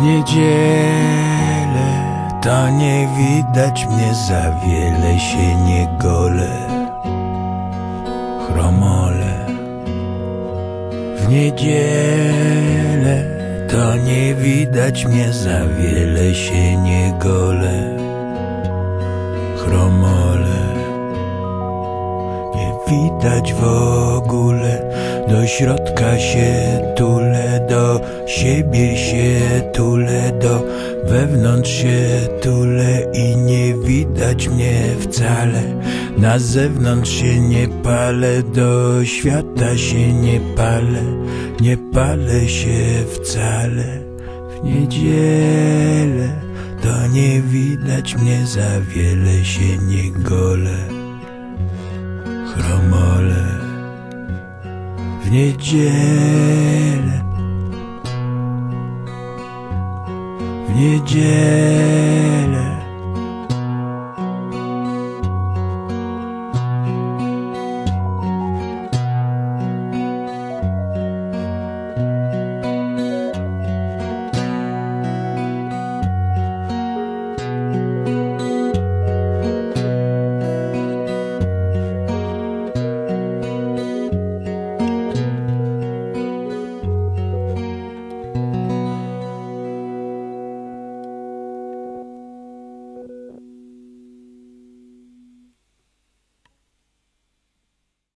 niedzielę to nie widać mnie, za wiele się nie golę, chromole. W niedzielę to nie widać mnie, za wiele się nie golę, chromole. Nie widać w ogóle, do środka się tulę, do siebie się tulę, do wewnątrz się tulę i nie widać mnie wcale. Na zewnątrz się nie palę, do świata się nie palę, nie palę się wcale. W niedzielę to nie widać mnie, za wiele się nie golę, chromole. W niedzielę